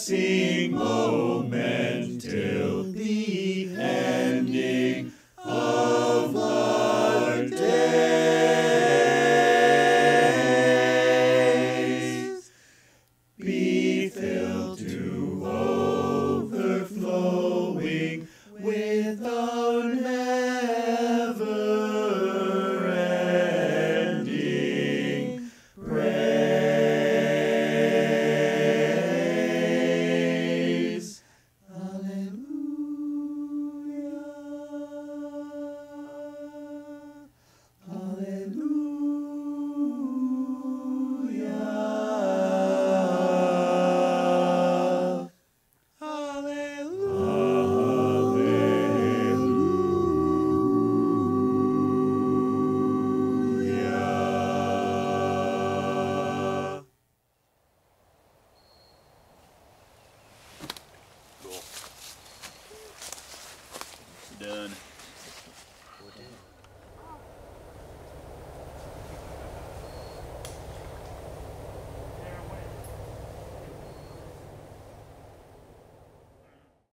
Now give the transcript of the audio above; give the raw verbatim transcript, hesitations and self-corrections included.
passing moment till the ending of our days. Be filled to overflowing with our never-ending praise. Alleluia. Alleluia. Hallelujah. Cool. Done.